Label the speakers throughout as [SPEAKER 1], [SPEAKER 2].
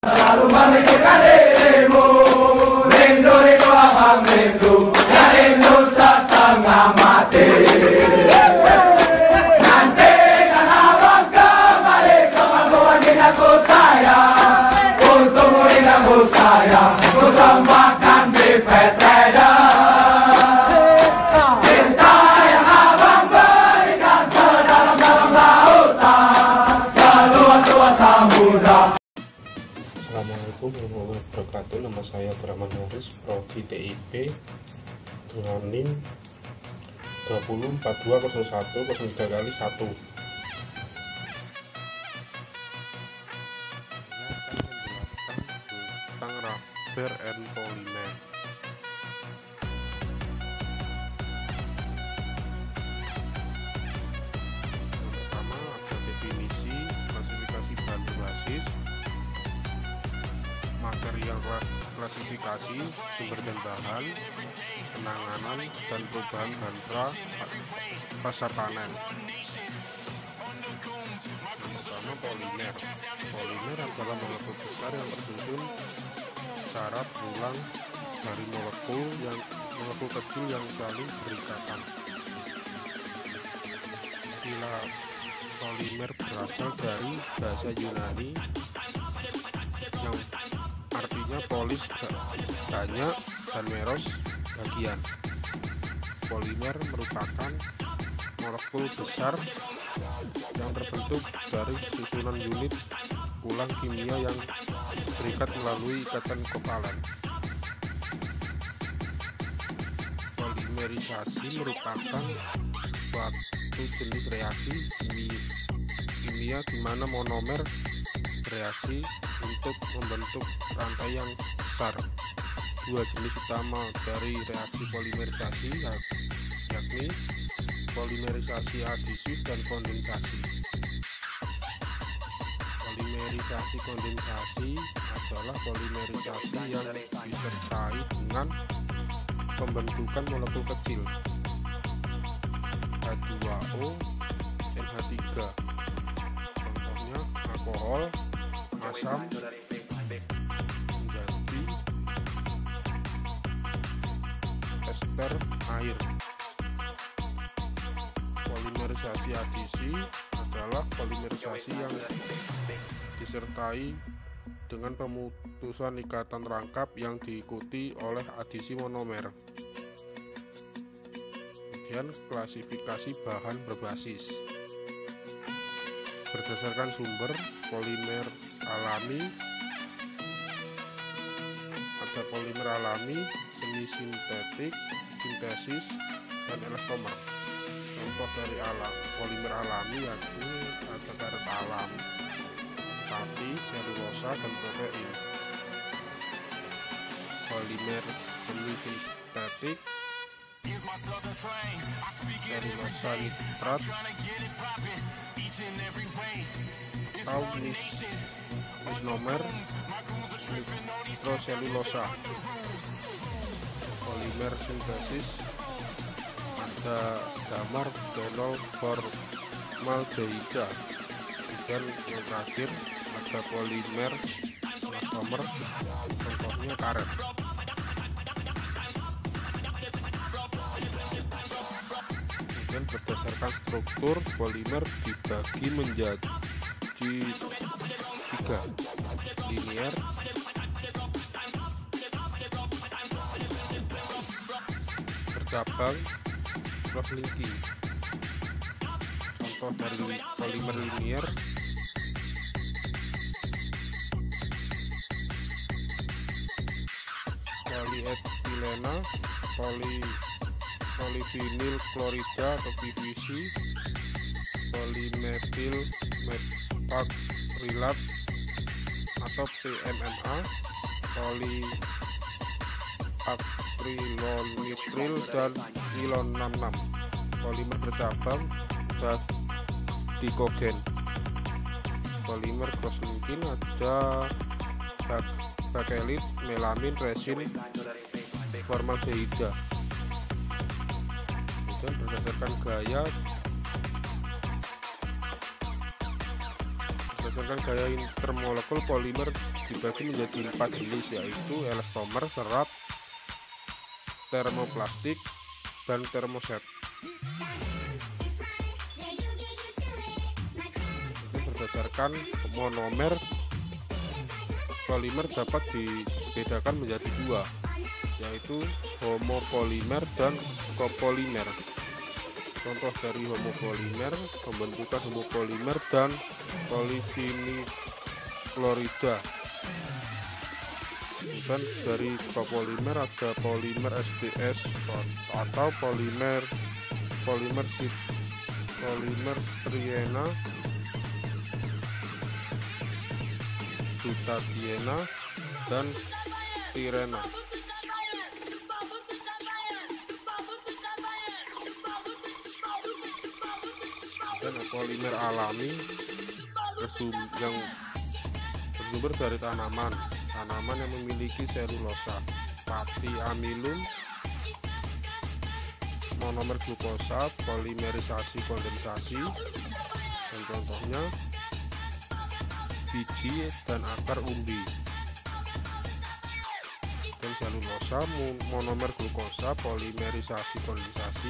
[SPEAKER 1] Selalu memikirkan dirimu, rindu rindu abang rindu, yang rindu setengah mati. Nanti kan abang kembali ke pangkuan dinaku sayang, untuk dinaku sayang, ku sembahkan di Petreda. Cinta yang abang berikan sedalam-dalam lautan, seluas-luas samudra.
[SPEAKER 2] Assalamualaikum warahmatullahi wabarakatuh. Nama saya Brahman Haris, Prodi TIP dengan NIM 20420103 kali 1. Tentang rubber and polymer. Yang pertama ada definisi, klasifikasi bahan berbasis, material klasifikasi, sumber dan bahan, penanganan dan perubahan bahan pasca panen. Yang pertama polimer. Polimer adalah molekul besar yang tersusun secara berulang dari molekul kecil yang saling berikatan. Istilah polimer berasal dari bahasa Yunani yang artinya polis banyak dan meros bagian. Polimer merupakan molekul besar yang terbentuk dari susunan unit ulang kimia yang terikat melalui ikatan kovalen. Polimerisasi merupakan suatu jenis reaksi kimia di mana monomer bereaksi untuk membentuk rantai yang besar. Dua jenis utama dari reaksi polimerisasi yakni polimerisasi adisif dan kondensasi. Polimerisasi kondensasi adalah polimerisasi yang disertai dengan pembentukan molekul kecil H2O, NH3. Contohnya alkohol, asam, menjadi ester air. Polimerisasi adisi adalah polimerisasi yang disertai dengan pemutusan ikatan rangkap yang diikuti oleh adisi monomer. Kemudian klasifikasi bahan berbasis. Berdasarkan sumber, polimer alami, ada polimer alami, semi sintetik, sintesis, dan elastomer. Contoh dari polimer alami yakni ada karet alam, tapi selulosa dan protein. Polimer semi sintetik, selulosa nitrat atau isomer nitroselulosa. Polimer sintesis ada damar fenol formaldehyda, dan yang terakhir ada polimer elastomer, contohnya karet. Kemudian berdasarkan struktur, polimer dibagi menjadi 3: linear, bercabang, cross-linking. Contoh dari polimer linear polietilena, polivinil klorida atau PVC, polimetil metacrylat atau PMMA, poliakrylonitril dan nilon 66. Polimer bercabang ada dikogen. Polimer cross-linking ada bakelit, melamin, resin, formaldehyda. Kemudian berdasarkan gaya Sedangkan gaya intermolekul polimer dibagi menjadi 4 jenis, yaitu elastomer, serat, termoplastik, dan termoset. Berdasarkan monomer, polimer dapat dibedakan menjadi 2, yaitu homopolimer dan copolimer. Contoh dari homopolimer, pembentukan homopolimer dan polivinilklorida. Dan dari copolimer ada polimer SDS atau polimer striena, butadiena, dan stirena. Dan polimer alami yang bersumber dari tanaman yang memiliki selulosa, pati amilum, monomer glukosa, polimerisasi kondensasi, dan contohnya biji dan akar umbi. Dan selulosa, monomer glukosa, polimerisasi kondensasi,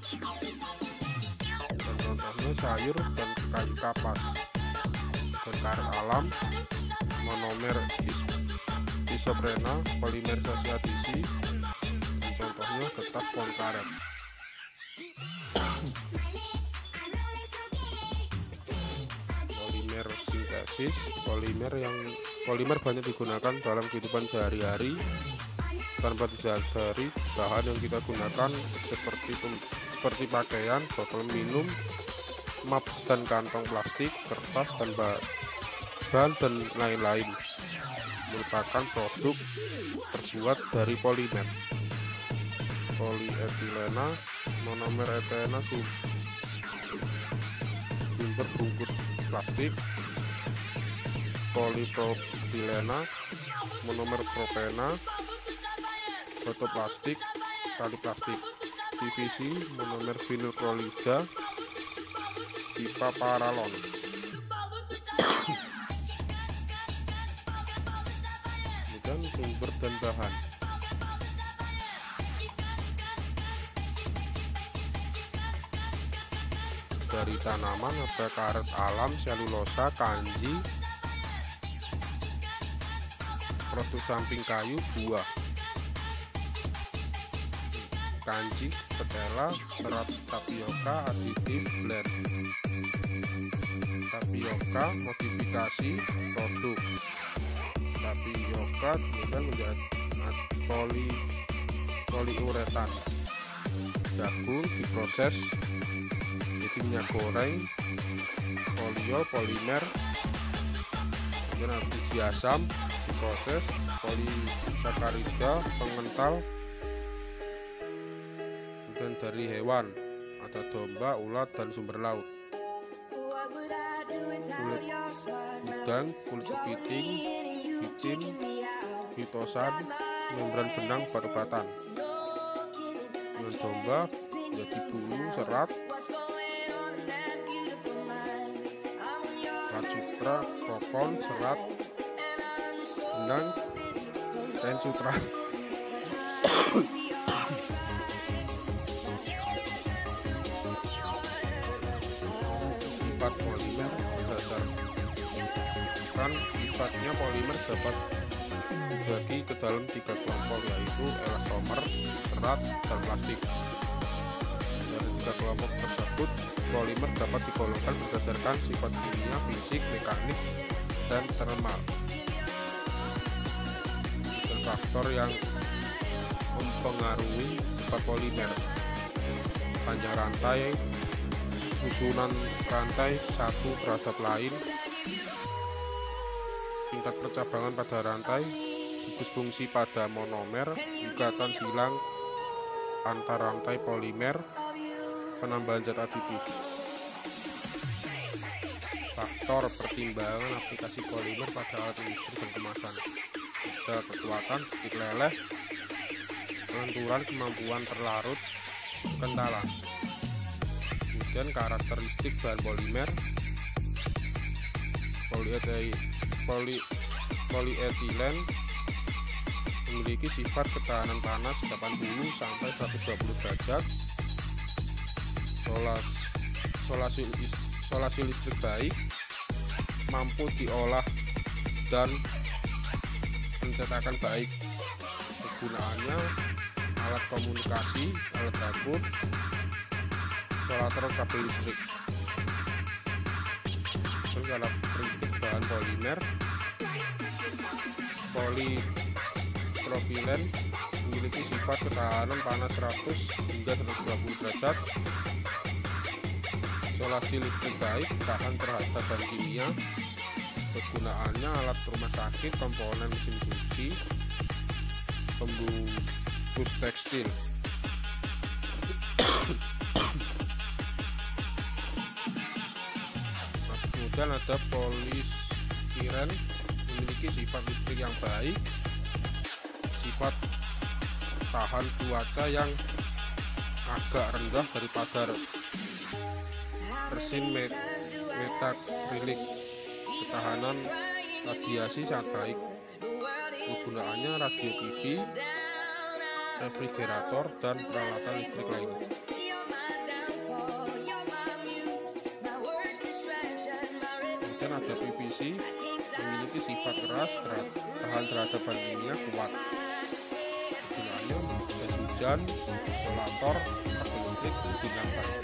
[SPEAKER 2] dan contohnya sayur dan kayu kapas. Dan karet alam, monomer isoprena, polimerisasi adisi, dan contohnya getah pohon karet. Polimer sintesis, polimer banyak digunakan dalam kehidupan sehari-hari tanpa disadari. Bahan yang kita gunakan seperti pakaian, botol minum, map dan kantong plastik, kertas dan bahan dan lain-lain merupakan produk terbuat dari polimer. Polietilena, monomer etena, sumber bungkus plastik. Polipropilena, monomer propena, fotoplastik, tali plastik. PVC, monomer vinilklorida, pipa paralon. Dan sumber dan bahan. Dari tanaman ada karet alam, selulosa, kanji, produk samping kayu, buah. Kanji, ketela, serat tapioka, aditif, blend. Tapioka, modifikasi, produk. Tapioka kemudian menjadi poliuretan. Jagung diproses jadi minyak goreng. Polio, polimer. Kemudian biji asam diproses, polisakarida, pengental. Kemudian dari hewan ada domba, ulat, dan sumber laut. Kulit udang, kulit kepiting, bicin, fitosan, membran benang, batu-batan. Dengan domba jadi bulu, serat, sutra, kokon, serat, benang, dan sutra. Sifat polimer berdasarkan sifatnya, polimer dapat dibagi ke dalam 3 kelompok, yaitu elastomer, serat, dan plastik. Dari 3 kelompok tersebut, polimer dapat digolongkan berdasarkan sifat kimia, fisik, mekanik, dan termal. Dan faktor yang mempengaruhi sifat polimer: panjang rantai, susunan rantai satu terhadap lain, tingkat percabangan pada rantai, gugus fungsi pada monomer, ikatan silang antar rantai polimer, penambahan zat aditif. Faktor pertimbangan aplikasi polimer pada alat industri dan kemasan: ada kekuatan, sedikit leleh, kelenturan, kemampuan terlarut, kekentalan. Kemudian karakteristik bahan polimer. Polyethylene memiliki sifat ketahanan panas 80 sampai 120 derajat. Isolasi listrik baik, mampu diolah dan pencetakan baik. Kegunaannya alat komunikasi, alat dapur, isolator kabel listrik. Terus karakteristik bahan polimer, polypropylen memiliki sifat ketahanan panas 100 hingga 120 derajat. Isolasi listrik baik, tahan terhadap bahan kimia. Kegunaannya alat rumah sakit, komponen mesin cuci, pembungkus tekstil. Kemudian ada polistiren memiliki sifat listrik yang baik, sifat tahan cuaca yang agak rendah daripada resin metakrilik. Ketahanan radiasi sangat baik. Kegunaannya radio TV, refrigerator, dan peralatan listrik lainnya. Kemudian ada PVC memiliki sifat keras, tahan terhadap bahan kimia, kuat. Kegunaannya jas hujan, isolator, kabel listrik, bintang baik.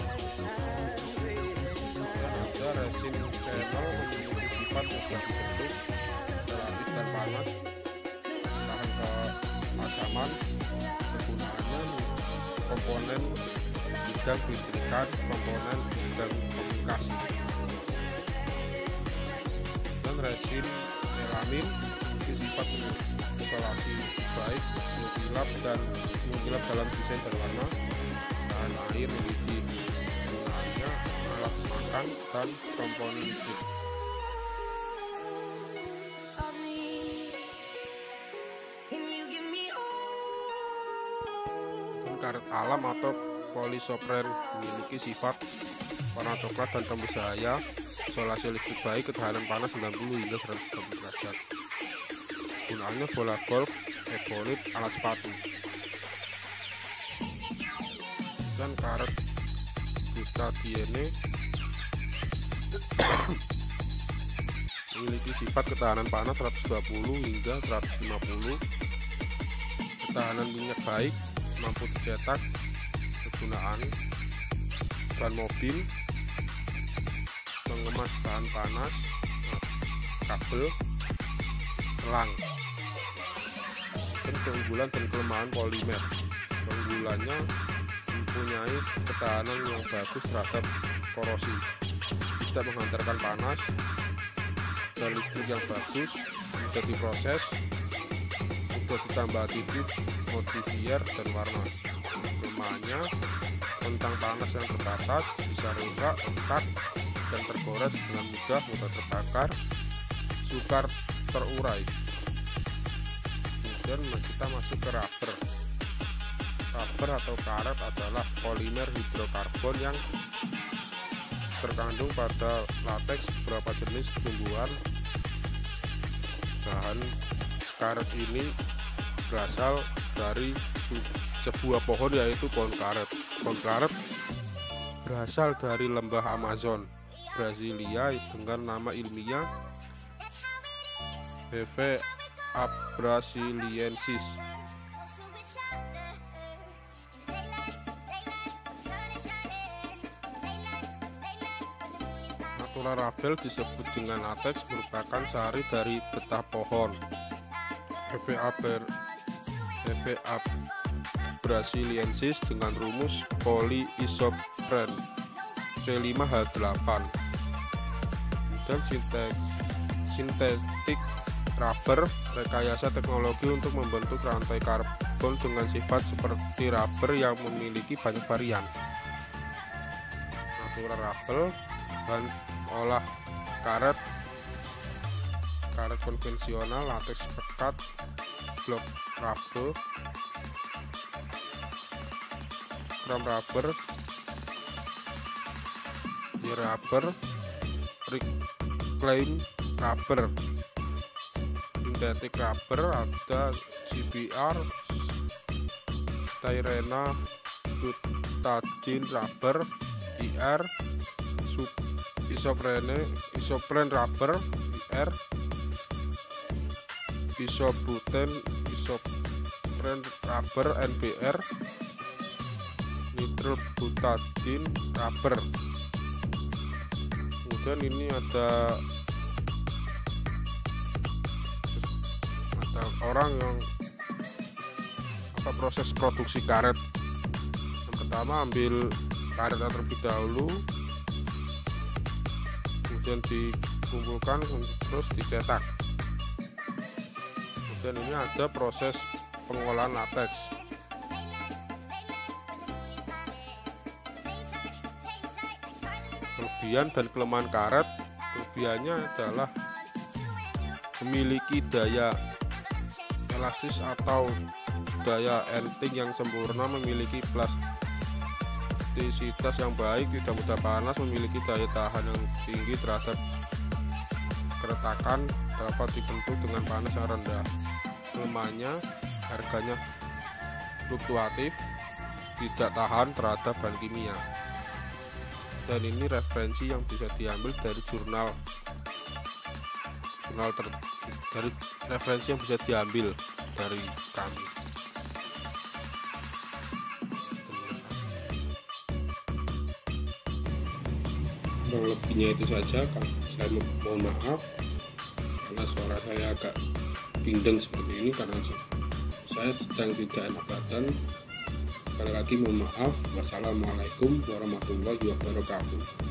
[SPEAKER 2] Ada resin channel memiliki sifat mudah dibentuk, relatif dan panas, tahan kepasaman. Kegunaannya komponen bidang kelistrikan, komponen bidang komunikasi. Dan resin melamin memiliki sifat isolasi baik, mengkilap dalam desain berwarna, tahan air, memiliki kegunaannya alat makan dan komponen listrik. Karet alam atau polisopren memiliki sifat warna coklat dan tembus cahaya. Isolasi listrik baik, ketahanan panas 90 hingga 120 derajat. Gunaannya bola golf, evolit, alat sepatu. Dan karet butadiene memiliki sifat ketahanan panas 120 hingga 150. Ketahanan minyak baik, mampu dicetak. Kegunaan ban mobil, mengemas bahan panas, kabel, selang. Dan keunggulan dan kelemahan polimer. Keunggulannya mempunyai ketahanan yang bagus terhadap korosi, tidak menghantarkan panas, dan listrik yang bagus, mudah diproses, mudah ditambah titik, modifier, dan warna. Kelemahannya tentang panas yang terbatas, bisa rusak, retak, dan tergores dengan mudah terbakar, sukar terurai. Kemudian kita masuk ke rubber. Rubber atau karet adalah polimer hidrokarbon yang terkandung pada latex beberapa jenis tumbuhan. Bahan karet ini berasal dari sebuah pohon, yaitu pohon karet. Pohon karet berasal dari lembah Amazon, Brasilia, dengan nama ilmiah Hevea brasiliensis. Natural rubber disebut dengan latex, merupakan sari dari getah pohon. Hevea brasiliensis dengan rumus polyisopren C5H8. Dan sintetik rubber, rekayasa teknologi untuk membentuk rantai karbon dengan sifat seperti rubber yang memiliki banyak varian. Natural rubber, bahan olah karet konvensional, latex pekat, blok rubber, krom rubber, rubber, reclaim rubber. Synthetic rubber ada CBR, styrene, butadiene rubber, IR, isoprene rubber, IR, isobutane, isoprene rubber, NBR, nitrobutadiene rubber. Kemudian ini ada orang yang proses produksi karet. Yang pertama ambil karetnya terlebih dahulu, kemudian dikumpulkan terus dicetak. Kemudian ini ada proses pengolahan latex. Kelebihan dan kelemahan karet. Kelebihannya adalah memiliki daya elastis atau daya enting yang sempurna, memiliki plastisitas yang baik, tidak mudah panas, memiliki daya tahan yang tinggi terhadap keretakan, dapat dibentuk dengan panas yang rendah. Kelemahannya, harganya fluktuatif, tidak tahan terhadap bahan kimia. Dan ini referensi yang bisa diambil dari dari referensi yang bisa diambil dari kami. Kurang lebihnya itu saja. Saya mohon maaf karena suara saya agak bindeng seperti ini karena saya sedang tidak enak badan. Sekali lagi mohon maaf. Wassalamualaikum warahmatullahi wabarakatuh.